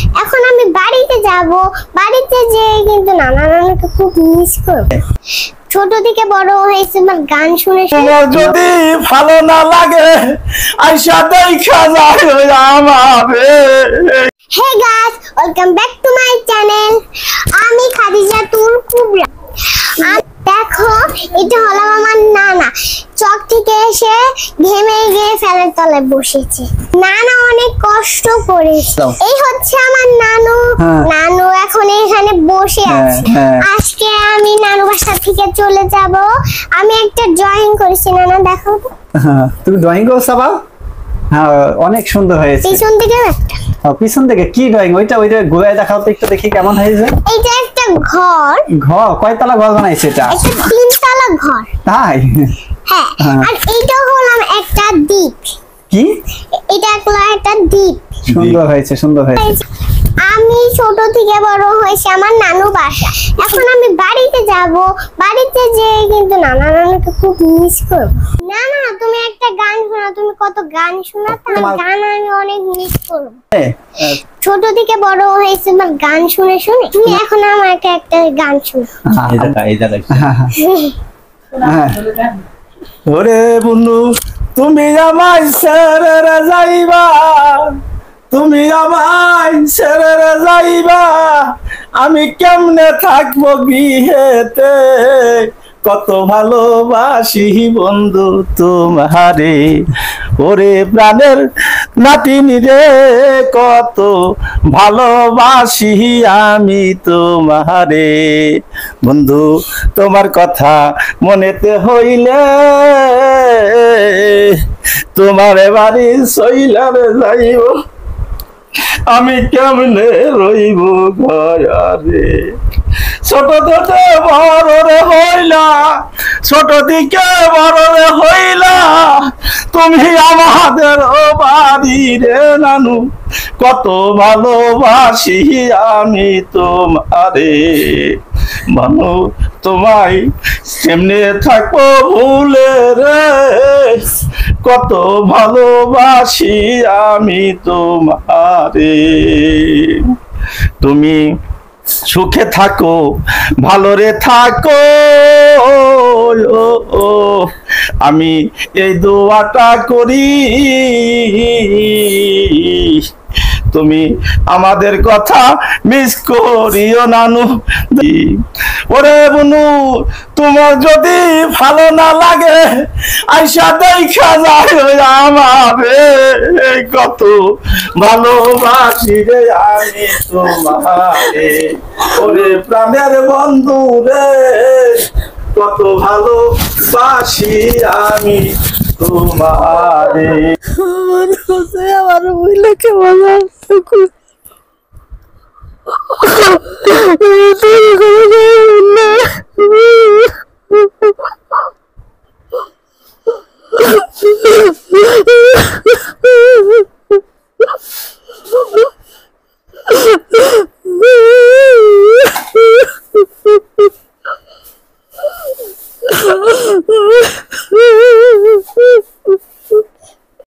এখন আমি বাড়িতে যাব, বাড়িতে যেয়ে কিন্তু নানা নানুকে খুব মিস করব। ছোট থেকে বড় হয়েছে আমার গান শুনে শুনে। যদি ভালো না লাগে আইসা দেখা যায় আমারে। Hey guys, welcome back to my channel. আমি খাদিজাতুল কুবরা। দেখো, এটা হলো আমার নানা। চক থেকে এসে ঘেমে গিয়ে ফ্যানের তলায় বসেছে। নানা অনেক কষ্ট করেছে। এই হচ্ছে আমার নানু। নানু এখন এখানে বসে আছে। আজকে আমি নানু বাসা থেকে চলে যাব। আমি একটা ড্রয়িং করেছি, নানা দেখো তো। তুমি ড্রয়িং করছো বাবা? হ্যাঁ, অনেক সুন্দর হয়েছে। পিছন থেকে একটা। পিছন থেকে কি ড্রয়িং? ওইটা ঘুরে দেখাও তো একটু, দেখি কেমন হয়েছে। এইটা একটা ঘর। ঘর? কয়তলা ঘর বানাইছে এটা? একটা তিনতলা ঘর। তাই? হ্যাঁ, আর এইটা হলো একটা দ্বীপ। কি? এটা একটা দ্বীপ। সুন্দর হয়েছে, সুন্দর হয়েছে। আমি ছোট থেকে বড় হয়েছি আমার নানু বাসা। এখন আমি বাড়িতে যাব, বাড়িতে যেয়ে কিন্তু নানা নানুকে খুব মিস করব। নানা, তুমি একটা গান শোনাও। তুমি কত গান শোনাতে, গান আমি অনেক মিস করব। ছোট থেকে বড় হয়েছে আমার গান শুনে শুনে। তুমি এখন আমাকে একটা গান শোনাও। ওরে বন্ধু, তুমি আমায় ছেড়ে যাইবা, তুমি আমায় ছেড়ে যাইবা, আমি কেমনে থাকবো গৃহেতে, কত ভালোবাসি বন্ধু তোমারে। ওরে প্রাণের নাতিনি রে, কত ভালোবাসি আমি তোমারে। বন্ধু, তোমার কথা মনেতে হইলে তোমার বাড়ি সইলারে যাইব, আমি কেমনে রইব ঘরে। ছোট থেকে বড় রে হইলা, ছোট থেকে বড় রে হইলা, তুমি আমাদের বাড়ি রে নানু, কত ভালোবাসি আমি তোমারে। মানু তোমায় কেমনে থাকবো ভুলে রে, কত ভালোবাসি আমি তোমারে। তুমি সুখে থাকো, ভালো রে থাকো, আমি এই দোয়াটা করি। তুমি আমাদের কথা মিস করিও নানু। ওরে বনু, তোমার যদি ভালো না লাগে আইসা দেখা যায় আমারে, কত ভালোবাসি রে আমি তোমারে। ওরে প্রাণের বন্ধু রে, কত ভালোবাসি আমি তোমারে। আমার মহিলাকে বলা